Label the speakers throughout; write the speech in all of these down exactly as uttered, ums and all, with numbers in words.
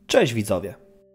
Speaker 1: Cześć widzowie!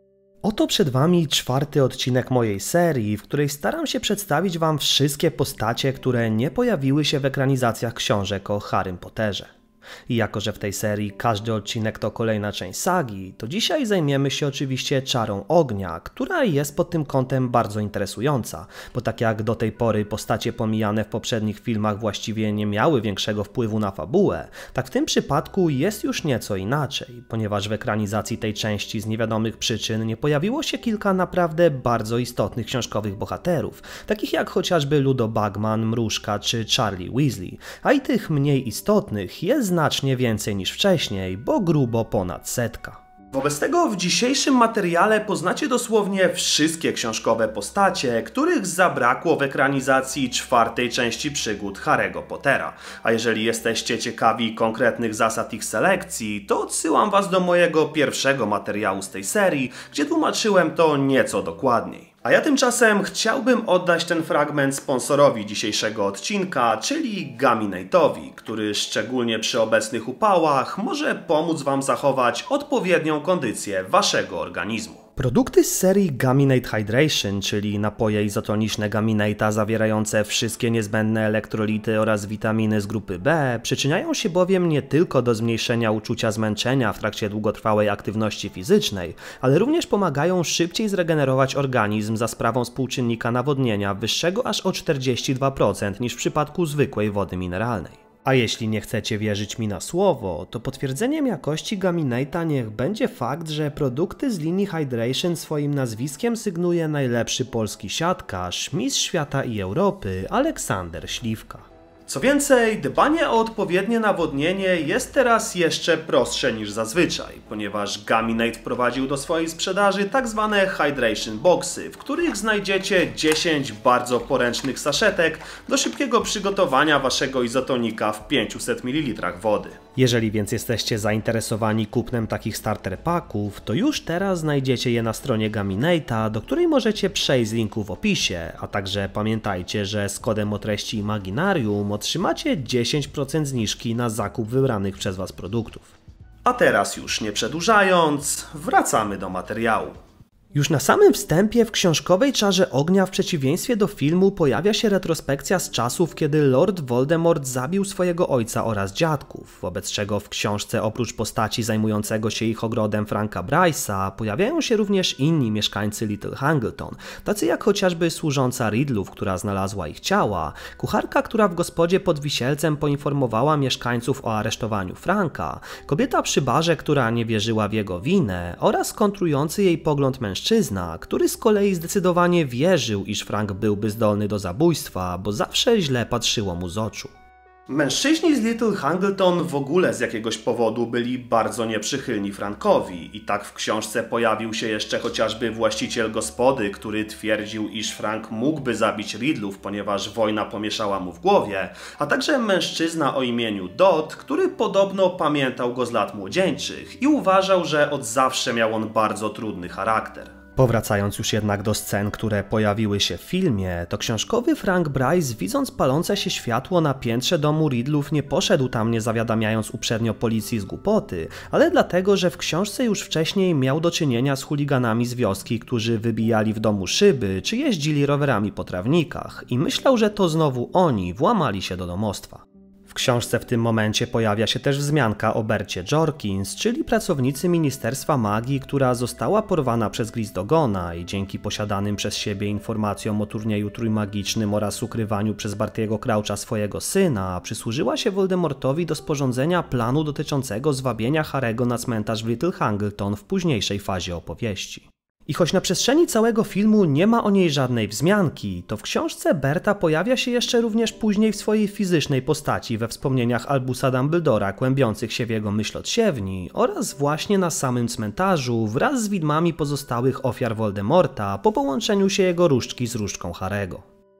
Speaker 1: Oto przed wami czwarty odcinek mojej serii, w której staram się przedstawić wam wszystkie postacie, które nie pojawiły się w ekranizacjach książek o Harrym Potterze. I jako że w tej serii każdy odcinek to kolejna część sagi, to dzisiaj zajmiemy się oczywiście Czarą Ognia, która jest pod tym kątem bardzo interesująca, bo tak jak do tej pory postacie pomijane w poprzednich filmach właściwie nie miały większego wpływu na fabułę, tak w tym przypadku jest już nieco inaczej, ponieważ w ekranizacji tej części z niewiadomych przyczyn nie pojawiło się kilka naprawdę bardzo istotnych książkowych bohaterów, takich jak chociażby Ludo Bagman, Mrużka czy Charlie Weasley, a i tych mniej istotnych jest znacznie więcej niż wcześniej, bo grubo ponad setka. Wobec tego w dzisiejszym materiale poznacie dosłownie wszystkie książkowe postacie, których zabrakło w ekranizacji czwartej części przygód Harry'ego Pottera. A jeżeli jesteście ciekawi konkretnych zasad ich selekcji, to odsyłam was do mojego pierwszego materiału z tej serii, gdzie tłumaczyłem to nieco dokładniej. A ja tymczasem chciałbym oddać ten fragment sponsorowi dzisiejszego odcinka, czyli Gaminate'owi, który szczególnie przy obecnych upałach może pomóc wam zachować odpowiednią kondycję waszego organizmu. Produkty z serii Gaminate Hydration, czyli napoje izotoniczne Gaminate'a zawierające wszystkie niezbędne elektrolity oraz witaminy z grupy B, przyczyniają się bowiem nie tylko do zmniejszenia uczucia zmęczenia w trakcie długotrwałej aktywności fizycznej, ale również pomagają szybciej zregenerować organizm za sprawą współczynnika nawodnienia wyższego aż o czterdzieści dwa procent niż w przypadku zwykłej wody mineralnej. A jeśli nie chcecie wierzyć mi na słowo, to potwierdzeniem jakości Gaminate'a niech będzie fakt, że produkty z linii Hydration swoim nazwiskiem sygnuje najlepszy polski siatkarz, mistrz świata i Europy Aleksander Śliwka. Co więcej, dbanie o odpowiednie nawodnienie jest teraz jeszcze prostsze niż zazwyczaj, ponieważ Gaminate wprowadził do swojej sprzedaży tak zwane Hydration Boxy, w których znajdziecie dziesięć bardzo poręcznych saszetek do szybkiego przygotowania waszego izotonika w pięciuset mililitrach wody. Jeżeli więc jesteście zainteresowani kupnem takich starter packów, to już teraz znajdziecie je na stronie Gaminate'a, do której możecie przejść z linku w opisie, a także pamiętajcie, że z kodem o treści Imaginarium otrzymacie dziesięć procent zniżki na zakup wybranych przez was produktów. A teraz już nie przedłużając, wracamy do materiału. Już na samym wstępie w książkowej Czarze Ognia w przeciwieństwie do filmu pojawia się retrospekcja z czasów, kiedy Lord Voldemort zabił swojego ojca oraz dziadków, wobec czego w książce oprócz postaci zajmującego się ich ogrodem Franka Bryce'a pojawiają się również inni mieszkańcy Little Hangleton, tacy jak chociażby służąca Riddlów, która znalazła ich ciała, kucharka, która w gospodzie pod Wisielcem poinformowała mieszkańców o aresztowaniu Franka, kobieta przy barze, która nie wierzyła w jego winę oraz kontrujący jej pogląd mężczyzna, Mężczyzna, który z kolei zdecydowanie wierzył, iż Frank byłby zdolny do zabójstwa, bo zawsze źle patrzyło mu z oczu. Mężczyźni z Little Hangleton w ogóle z jakiegoś powodu byli bardzo nieprzychylni Frankowi i tak w książce pojawił się jeszcze chociażby właściciel gospody, który twierdził, iż Frank mógłby zabić Riddlów, ponieważ wojna pomieszała mu w głowie, a także mężczyzna o imieniu Dot, który podobno pamiętał go z lat młodzieńczych i uważał, że od zawsze miał on bardzo trudny charakter. Powracając już jednak do scen, które pojawiły się w filmie, to książkowy Frank Bryce, widząc palące się światło na piętrze domu Riddlów, nie poszedł tam, nie zawiadamiając uprzednio policji z głupoty, ale dlatego, że w książce już wcześniej miał do czynienia z chuliganami z wioski, którzy wybijali w domu szyby, czy jeździli rowerami po trawnikach i myślał, że to znowu oni włamali się do domostwa. W książce w tym momencie pojawia się też wzmianka o Bercie Jorkins, czyli pracownicy Ministerstwa Magii, która została porwana przez Grisdogona i dzięki posiadanym przez siebie informacjom o turnieju trójmagicznym oraz ukrywaniu przez Bartiego Croucha swojego syna, przysłużyła się Voldemortowi do sporządzenia planu dotyczącego zwabienia Harry'ego na cmentarz w Little Hangleton w późniejszej fazie opowieści. I choć na przestrzeni całego filmu nie ma o niej żadnej wzmianki, to w książce Berta pojawia się jeszcze również później w swojej fizycznej postaci we wspomnieniach Albusa Dumbledora kłębiących się w jego myślodsiewni oraz właśnie na samym cmentarzu wraz z widmami pozostałych ofiar Voldemorta po połączeniu się jego różdżki z różdżką Harry'ego.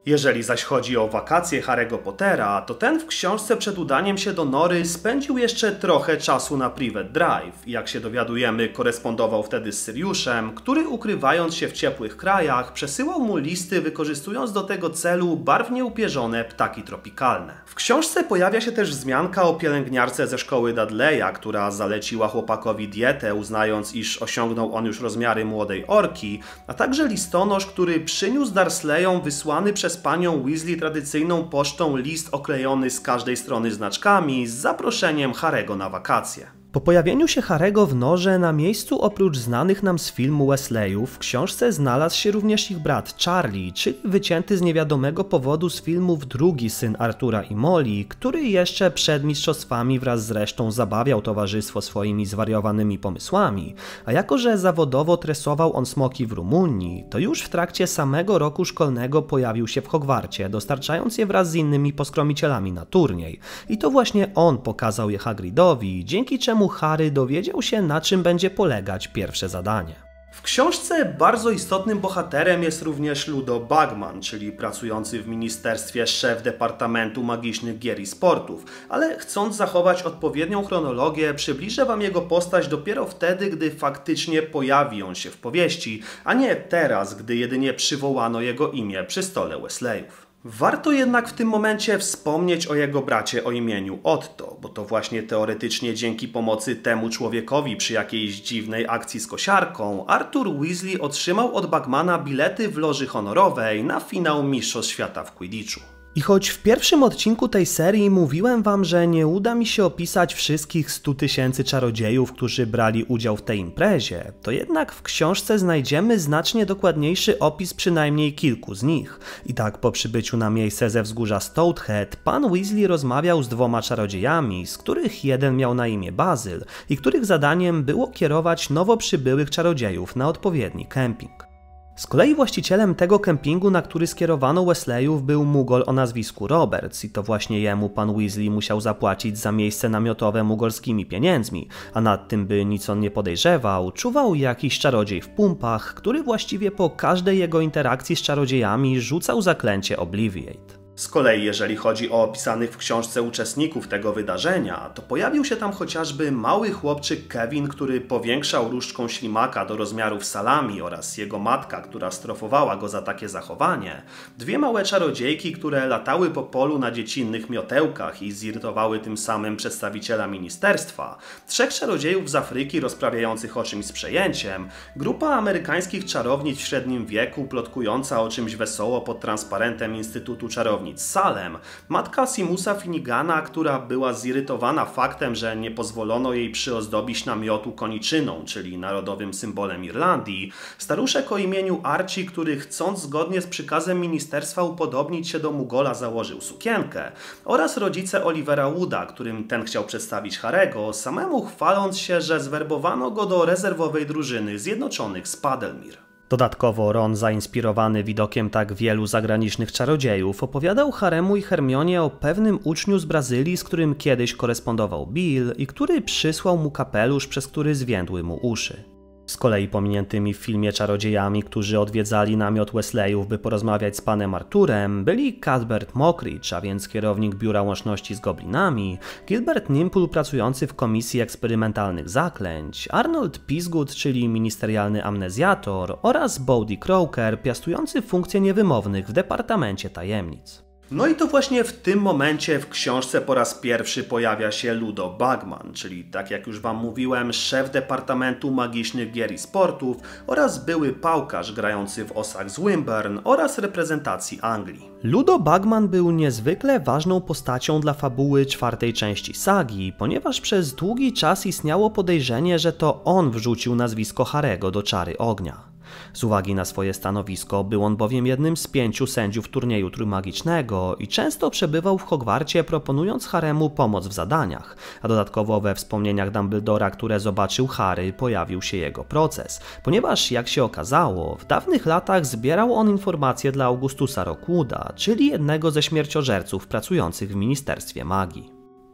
Speaker 1: Jeżeli zaś chodzi o wakacje Harry'ego Pottera, to ten w książce przed udaniem się do nory spędził jeszcze trochę czasu na Private Drive. Jak się dowiadujemy, korespondował wtedy z Syriuszem, który ukrywając się w ciepłych krajach, przesyłał mu listy, wykorzystując do tego celu barwnie upierzone ptaki tropikalne. W książce pojawia się też wzmianka o pielęgniarce ze szkoły Dudleya, która zaleciła chłopakowi dietę, uznając, iż osiągnął on już rozmiary młodej orki, a także listonosz, który przyniósł Dursleyom wysłany przez panią Weasley tradycyjną pocztą list oklejony z każdej strony znaczkami z zaproszeniem Harry'ego na wakacje. Po pojawieniu się Harry'ego w norze na miejscu oprócz znanych nam z filmu Weasleyów w książce znalazł się również ich brat Charlie, czyli wycięty z niewiadomego powodu z filmów drugi syn Artura i Molly, który jeszcze przed mistrzostwami wraz z resztą zabawiał towarzystwo swoimi zwariowanymi pomysłami, a jako że zawodowo tresował on smoki w Rumunii, to już w trakcie samego roku szkolnego pojawił się w Hogwarcie, dostarczając je wraz z innymi poskromicielami na turniej. I to właśnie on pokazał je Hagridowi, dzięki czemu Harry dowiedział się, na czym będzie polegać pierwsze zadanie. W książce bardzo istotnym bohaterem jest również Ludo Bagman, czyli pracujący w ministerstwie szef Departamentu Magicznych Gier i Sportów, ale chcąc zachować odpowiednią chronologię, przybliżę wam jego postać dopiero wtedy, gdy faktycznie pojawi on się w powieści, a nie teraz, gdy jedynie przywołano jego imię przy stole Weasleyów. Warto jednak w tym momencie wspomnieć o jego bracie o imieniu Otto, bo to właśnie teoretycznie dzięki pomocy temu człowiekowi przy jakiejś dziwnej akcji z kosiarką Arthur Weasley otrzymał od Bagmana bilety w loży honorowej na finał Mistrzostw Świata w Quidditchu. I choć w pierwszym odcinku tej serii mówiłem wam, że nie uda mi się opisać wszystkich stu tysięcy czarodziejów, którzy brali udział w tej imprezie, to jednak w książce znajdziemy znacznie dokładniejszy opis przynajmniej kilku z nich. I tak po przybyciu na miejsce ze wzgórza Stoathead, pan Weasley rozmawiał z dwoma czarodziejami, z których jeden miał na imię Bazyl i których zadaniem było kierować nowo przybyłych czarodziejów na odpowiedni kemping. Z kolei właścicielem tego kempingu, na który skierowano Weasleyów, był Mugol o nazwisku Roberts i to właśnie jemu pan Weasley musiał zapłacić za miejsce namiotowe mugolskimi pieniędzmi, a nad tym, by nic on nie podejrzewał, czuwał jakiś czarodziej w pumpach, który właściwie po każdej jego interakcji z czarodziejami rzucał zaklęcie Obliviate. Z kolei jeżeli chodzi o opisanych w książce uczestników tego wydarzenia, to pojawił się tam chociażby mały chłopczyk Kevin, który powiększał różdżką ślimaka do rozmiarów salami oraz jego matka, która strofowała go za takie zachowanie, dwie małe czarodziejki, które latały po polu na dziecinnych miotełkach i zirytowały tym samym przedstawiciela ministerstwa, trzech czarodziejów z Afryki rozprawiających o czymś z przejęciem, grupa amerykańskich czarownic w średnim wieku plotkująca o czymś wesoło pod transparentem Instytutu Czarownic Salem, matka Seamusa Finnegana, która była zirytowana faktem, że nie pozwolono jej przyozdobić namiotu koniczyną, czyli narodowym symbolem Irlandii, staruszek o imieniu Archie, który chcąc zgodnie z przykazem ministerstwa upodobnić się do Mugola założył sukienkę, oraz rodzice Olivera Wooda, którym ten chciał przedstawić Harry'ego, samemu chwaląc się, że zwerbowano go do rezerwowej drużyny Zjednoczonych z Padelmir. Dodatkowo Ron, zainspirowany widokiem tak wielu zagranicznych czarodziejów, opowiadał Haremu i Hermionie o pewnym uczniu z Brazylii, z którym kiedyś korespondował Bill i który przysłał mu kapelusz, przez który zwiędły mu uszy. Z kolei pominiętymi w filmie czarodziejami, którzy odwiedzali namiot Weasleyów, by porozmawiać z panem Arturem, byli Cuthbert Mockridge, a więc kierownik Biura Łączności z Goblinami, Gilbert Nimple, pracujący w Komisji Eksperymentalnych Zaklęć, Arnold Pisgood, czyli ministerialny amnezjator, oraz Bodie Croker, piastujący funkcje niewymownych w Departamencie Tajemnic. No i to właśnie w tym momencie w książce po raz pierwszy pojawia się Ludo Bagman, czyli tak jak już wam mówiłem, szef Departamentu Magicznych Gier i Sportów oraz były pałkarz grający w Ossach z Wimburn oraz reprezentacji Anglii. Ludo Bagman był niezwykle ważną postacią dla fabuły czwartej części sagi, ponieważ przez długi czas istniało podejrzenie, że to on wrzucił nazwisko Harry'ego do Czary Ognia. Z uwagi na swoje stanowisko był on bowiem jednym z pięciu sędziów turnieju trójmagicznego i często przebywał w Hogwarcie, proponując Haremu pomoc w zadaniach, a dodatkowo we wspomnieniach Dumbledora, które zobaczył Harry, pojawił się jego proces, ponieważ jak się okazało, w dawnych latach zbierał on informacje dla Augustusa Rockwooda, czyli jednego ze śmierciożerców pracujących w Ministerstwie Magii.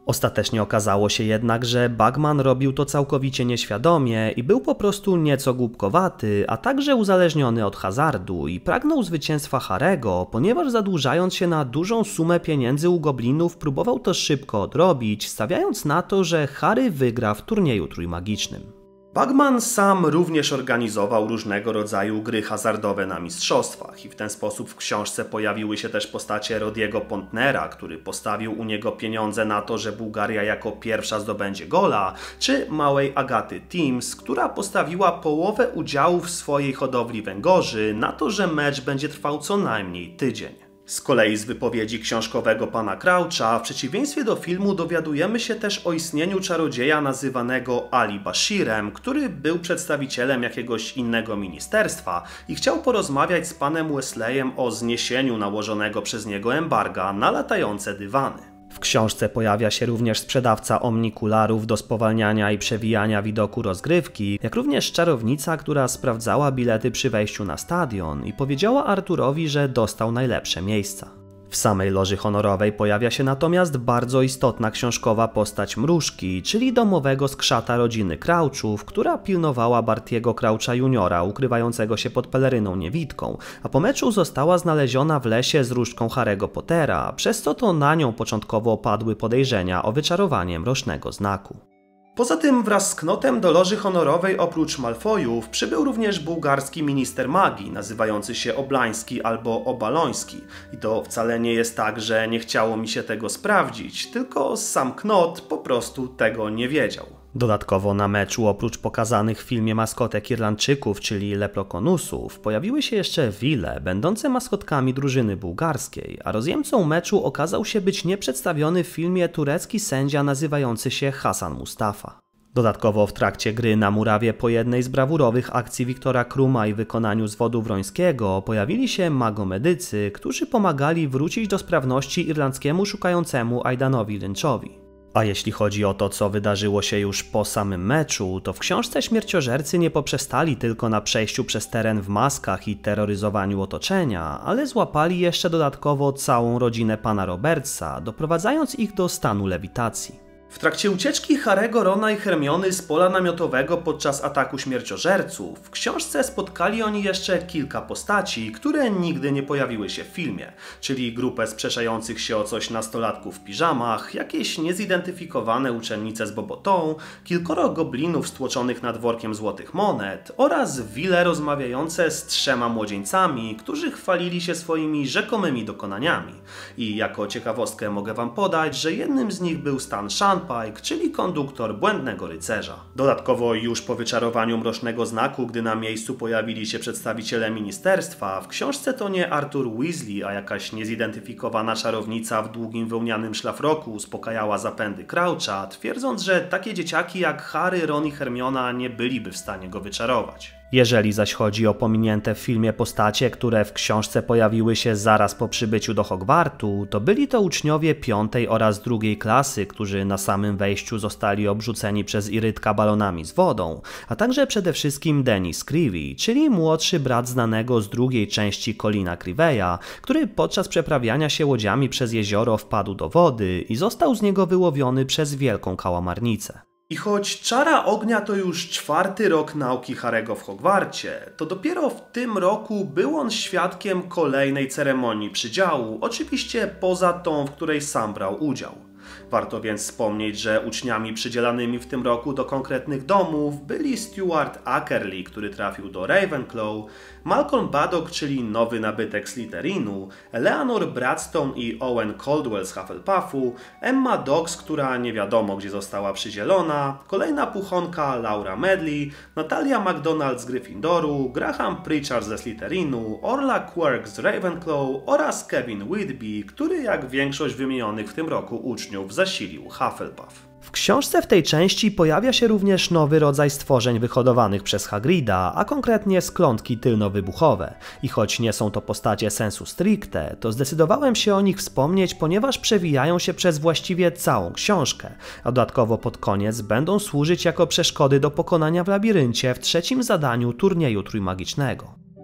Speaker 1: Ostatecznie okazało się jednak, że Bagman robił to całkowicie nieświadomie i był po prostu nieco głupkowaty, a także uzależniony od hazardu i pragnął zwycięstwa Harry'ego, ponieważ zadłużając się na dużą sumę pieniędzy u goblinów próbował to szybko odrobić, stawiając na to, że Harry wygra w turnieju trójmagicznym. Bagman sam również organizował różnego rodzaju gry hazardowe na mistrzostwach i w ten sposób w książce pojawiły się też postacie Rodiego Pontnera, który postawił u niego pieniądze na to, że Bułgaria jako pierwsza zdobędzie gola, czy małej Agaty Teams, która postawiła połowę udziałów w swojej hodowli węgorzy na to, że mecz będzie trwał co najmniej tydzień. Z kolei z wypowiedzi książkowego pana Croucha, w przeciwieństwie do filmu, dowiadujemy się też o istnieniu czarodzieja nazywanego Ali Bashirem, który był przedstawicielem jakiegoś innego ministerstwa i chciał porozmawiać z panem Wesleyem o zniesieniu nałożonego przez niego embarga na latające dywany. W książce pojawia się również sprzedawca omnikularów do spowalniania i przewijania widoku rozgrywki, jak również czarownica, która sprawdzała bilety przy wejściu na stadion i powiedziała Arturowi, że dostał najlepsze miejsca. W samej loży honorowej pojawia się natomiast bardzo istotna książkowa postać Mrużki, czyli domowego skrzata rodziny Crouchów, która pilnowała Bartiego Croucha juniora, ukrywającego się pod peleryną niewidką, a po meczu została znaleziona w lesie z różdżką Harry'ego Pottera, przez co to na nią początkowo padły podejrzenia o wyczarowanie mrocznego znaku. Poza tym wraz z Knotem do loży honorowej oprócz Malfoyów przybył również bułgarski minister magii, nazywający się Oblański albo Obaloński. I to wcale nie jest tak, że nie chciało mi się tego sprawdzić, tylko sam Knot po prostu tego nie wiedział. Dodatkowo na meczu oprócz pokazanych w filmie maskotek Irlandczyków, czyli Leprokonusów, pojawiły się jeszcze wile, będące maskotkami drużyny bułgarskiej, a rozjemcą meczu okazał się być nieprzedstawiony w filmie turecki sędzia nazywający się Hasan Mustafa. Dodatkowo w trakcie gry na murawie po jednej z brawurowych akcji Wiktora Kruma i wykonaniu zwodu wrońskiego pojawili się magomedycy, którzy pomagali wrócić do sprawności irlandzkiemu szukającemu Aidanowi Lynchowi. A jeśli chodzi o to, co wydarzyło się już po samym meczu, to w książce śmierciożercy nie poprzestali tylko na przejściu przez teren w maskach i terroryzowaniu otoczenia, ale złapali jeszcze dodatkowo całą rodzinę pana Robertsa, doprowadzając ich do stanu lewitacji. W trakcie ucieczki Harry'ego, Rona i Hermiony z pola namiotowego podczas ataku śmierciożerców w książce spotkali oni jeszcze kilka postaci, które nigdy nie pojawiły się w filmie, czyli grupę sprzeczających się o coś nastolatków w piżamach, jakieś niezidentyfikowane uczennice z Bobotą, kilkoro goblinów stłoczonych nad workiem złotych monet oraz wile rozmawiające z trzema młodzieńcami, którzy chwalili się swoimi rzekomymi dokonaniami. I jako ciekawostkę mogę wam podać, że jednym z nich był Stan Shunpike, czyli konduktor Błędnego Rycerza. Dodatkowo już po wyczarowaniu mrocznego znaku, gdy na miejscu pojawili się przedstawiciele ministerstwa, w książce to nie Arthur Weasley, a jakaś niezidentyfikowana czarownica w długim wełnianym szlafroku uspokajała zapędy Croucha, twierdząc, że takie dzieciaki jak Harry, Ron i Hermiona nie byliby w stanie go wyczarować. Jeżeli zaś chodzi o pominięte w filmie postacie, które w książce pojawiły się zaraz po przybyciu do Hogwartu, to byli to uczniowie piątej oraz drugiej klasy, którzy na samym wejściu zostali obrzuceni przez Irytka balonami z wodą, a także przede wszystkim Dennis Creevey, czyli młodszy brat znanego z drugiej części Colina Creeveya, który podczas przeprawiania się łodziami przez jezioro wpadł do wody i został z niego wyłowiony przez wielką kałamarnicę. I choć Czara Ognia to już czwarty rok nauki Harry'ego w Hogwarcie, to dopiero w tym roku był on świadkiem kolejnej ceremonii przydziału, oczywiście poza tą, w której sam brał udział. Warto więc wspomnieć, że uczniami przydzielanymi w tym roku do konkretnych domów byli Stuart Ackerley, który trafił do Ravenclaw, Malcolm Baddock, czyli nowy nabytek Slytherinu, Eleanor Bradstone i Owen Caldwell z Hufflepuffu, Emma Dox, która nie wiadomo gdzie została przydzielona, kolejna puchonka Laura Medley, Natalia MacDonald z Gryffindoru, Graham Pritchard ze Slytherinu, Orla Quirk z Ravenclaw oraz Kevin Whitby, który jak większość wymienionych w tym roku uczniów zasilił Hufflepuff. W książce w tej części pojawia się również nowy rodzaj stworzeń wyhodowanych przez Hagrida, a konkretnie sklątki tylnowybuchowe. I choć nie są to postacie sensu stricte, to zdecydowałem się o nich wspomnieć, ponieważ przewijają się przez właściwie całą książkę, a dodatkowo pod koniec będą służyć jako przeszkody do pokonania w labiryncie w trzecim zadaniu turnieju trójmagicznego.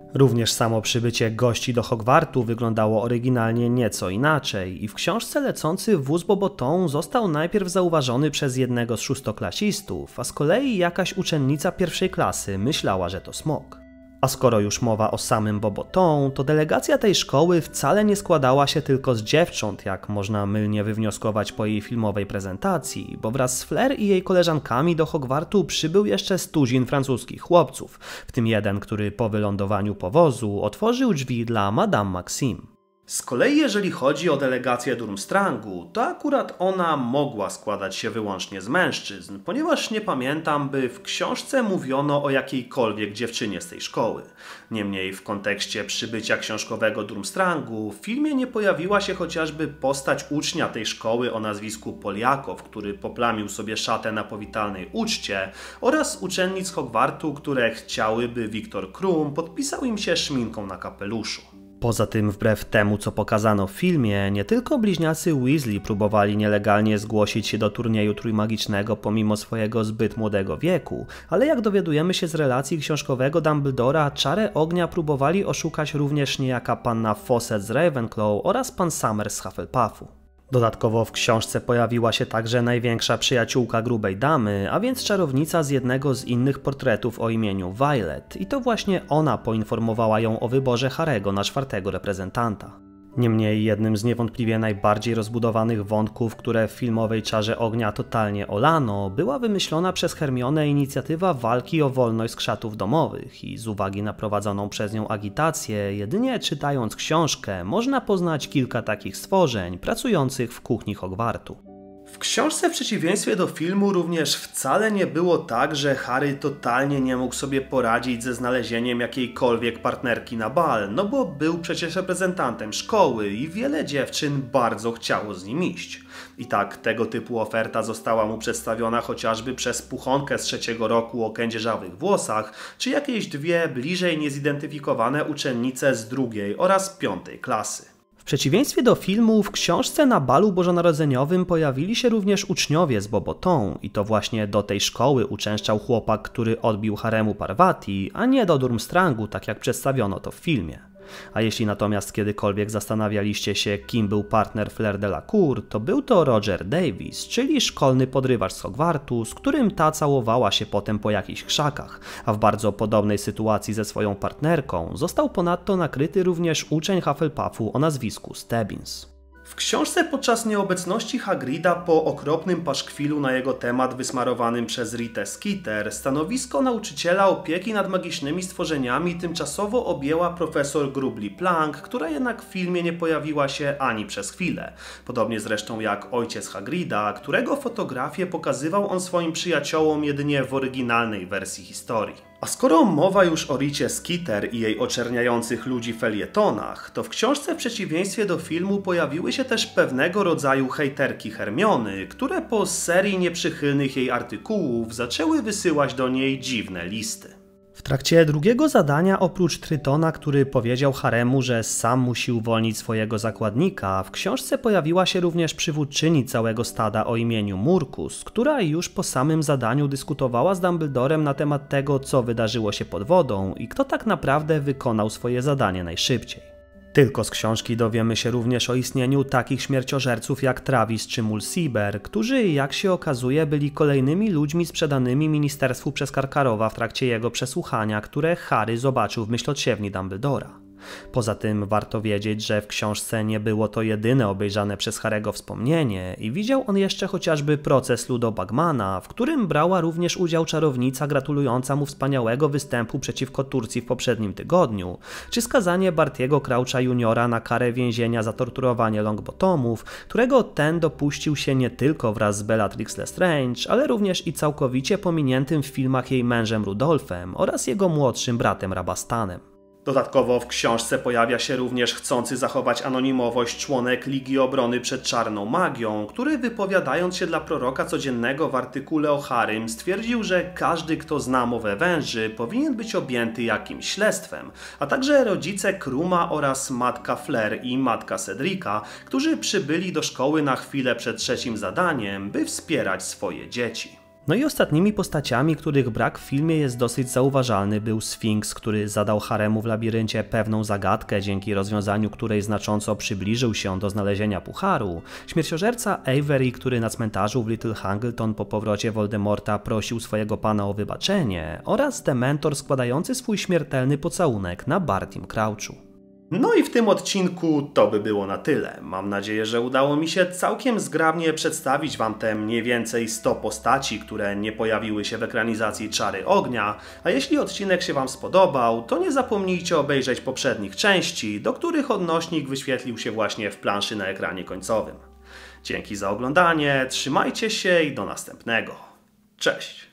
Speaker 1: Również samo przybycie gości do Hogwartu wyglądało oryginalnie nieco inaczej i w książce lecący wóz Boboton został najpierw zauważony przez jednego z szóstoklasistów, a z kolei jakaś uczennica pierwszej klasy myślała, że to smok. A skoro już mowa o samym Boboton, to delegacja tej szkoły wcale nie składała się tylko z dziewcząt, jak można mylnie wywnioskować po jej filmowej prezentacji, bo wraz z Fleur i jej koleżankami do Hogwartu przybył jeszcze stuzin francuskich chłopców, w tym jeden, który po wylądowaniu powozu otworzył drzwi dla Madame Maxime. Z kolei jeżeli chodzi o delegację Durmstrangu, to akurat ona mogła składać się wyłącznie z mężczyzn, ponieważ nie pamiętam, by w książce mówiono o jakiejkolwiek dziewczynie z tej szkoły. Niemniej w kontekście przybycia książkowego Durmstrangu w filmie nie pojawiła się chociażby postać ucznia tej szkoły o nazwisku Poliakow, który poplamił sobie szatę na powitalnej uczcie, oraz uczennic Hogwartu, które chciały, by Viktor Krum podpisał im się szminką na kapeluszu. Poza tym, wbrew temu, co pokazano w filmie, nie tylko bliźniacy Weasley próbowali nielegalnie zgłosić się do turnieju trójmagicznego pomimo swojego zbyt młodego wieku, ale jak dowiadujemy się z relacji książkowego Dumbledora, czarę ognia próbowali oszukać również niejaka panna Fawcett z Ravenclaw oraz pan Summers z Hufflepuffu. Dodatkowo w książce pojawiła się także największa przyjaciółka grubej damy, a więc czarownica z jednego z innych portretów o imieniu Violet i to właśnie ona poinformowała ją o wyborze Harry'ego na czwartego reprezentanta. Niemniej jednym z niewątpliwie najbardziej rozbudowanych wątków, które w filmowej Czarze Ognia totalnie olano, była wymyślona przez Hermionę inicjatywa walki o wolność skrzatów domowych i z uwagi na prowadzoną przez nią agitację, jedynie czytając książkę można poznać kilka takich stworzeń pracujących w kuchni Hogwartu. W książce w przeciwieństwie do filmu również wcale nie było tak, że Harry totalnie nie mógł sobie poradzić ze znalezieniem jakiejkolwiek partnerki na bal, no bo był przecież reprezentantem szkoły i wiele dziewczyn bardzo chciało z nim iść. I tak tego typu oferta została mu przedstawiona chociażby przez puchonkę z trzeciego roku o kędzierzawych włosach, czy jakieś dwie bliżej niezidentyfikowane uczennice z drugiej oraz piątej klasy. W przeciwieństwie do filmu, w książce na balu bożonarodzeniowym pojawili się również uczniowie z Boboton i to właśnie do tej szkoły uczęszczał chłopak, który odbił haremu Parvati, a nie do Durmstrangu, tak jak przedstawiono to w filmie. A jeśli natomiast kiedykolwiek zastanawialiście się, kim był partner Fleur Delacour, to był to Roger Davis, czyli szkolny podrywacz z Hogwartu, z którym ta całowała się potem po jakichś krzakach, a w bardzo podobnej sytuacji ze swoją partnerką został ponadto nakryty również uczeń Hufflepuffu o nazwisku Stebbins. W książce podczas nieobecności Hagrida po okropnym paszkwilu na jego temat wysmarowanym przez Ritę Skeeter stanowisko nauczyciela opieki nad magicznymi stworzeniami tymczasowo objęła profesor Grubly Plank, która jednak w filmie nie pojawiła się ani przez chwilę. Podobnie zresztą jak ojciec Hagrida, którego fotografię pokazywał on swoim przyjaciołom jedynie w oryginalnej wersji historii. A skoro mowa już o Ricie Skeeter i jej oczerniających ludzi felietonach, to w książce w przeciwieństwie do filmu pojawiły się też pewnego rodzaju hejterki Hermiony, które po serii nieprzychylnych jej artykułów zaczęły wysyłać do niej dziwne listy. W trakcie drugiego zadania, oprócz Trytona, który powiedział Haremu, że sam musi uwolnić swojego zakładnika, w książce pojawiła się również przywódczyni całego stada o imieniu Murkus, która już po samym zadaniu dyskutowała z Dumbledorem na temat tego, co wydarzyło się pod wodą i kto tak naprawdę wykonał swoje zadanie najszybciej. Tylko z książki dowiemy się również o istnieniu takich śmierciożerców jak Travis czy Mulciber, którzy, jak się okazuje, byli kolejnymi ludźmi sprzedanymi ministerstwu przez Karkarowa w trakcie jego przesłuchania, które Harry zobaczył w myślociewni Dumbledora. Poza tym warto wiedzieć, że w książce nie było to jedyne obejrzane przez Harry'ego wspomnienie i widział on jeszcze chociażby proces Ludo Bagmana, w którym brała również udział czarownica gratulująca mu wspaniałego występu przeciwko Turcji w poprzednim tygodniu, czy skazanie Bartiego Croucha juniora na karę więzienia za torturowanie Longbottomów, którego ten dopuścił się nie tylko wraz z Bellatrix Lestrange, ale również i całkowicie pominiętym w filmach jej mężem Rudolfem oraz jego młodszym bratem Rabastanem. Dodatkowo w książce pojawia się również chcący zachować anonimowość członek Ligi Obrony przed Czarną Magią, który wypowiadając się dla Proroka Codziennego w artykule o Harrym stwierdził, że każdy, kto zna mowę węży, powinien być objęty jakimś śledztwem, a także rodzice Kruma oraz matka Fleur i matka Cedrika, którzy przybyli do szkoły na chwilę przed trzecim zadaniem, by wspierać swoje dzieci. No i ostatnimi postaciami, których brak w filmie jest dosyć zauważalny, był Sfinks, który zadał Haremu w labiryncie pewną zagadkę, dzięki rozwiązaniu której znacząco przybliżył się on do znalezienia pucharu, śmierciożerca Avery, który na cmentarzu w Little Hangleton po powrocie Voldemorta prosił swojego pana o wybaczenie, oraz Dementor składający swój śmiertelny pocałunek na Bartym Crouchu. No i w tym odcinku to by było na tyle. Mam nadzieję, że udało mi się całkiem zgrabnie przedstawić wam te mniej więcej sto postaci, które nie pojawiły się w ekranizacji Czary Ognia, a jeśli odcinek się wam spodobał, to nie zapomnijcie obejrzeć poprzednich części, do których odnośnik wyświetlił się właśnie w planszy na ekranie końcowym. Dzięki za oglądanie, trzymajcie się i do następnego. Cześć!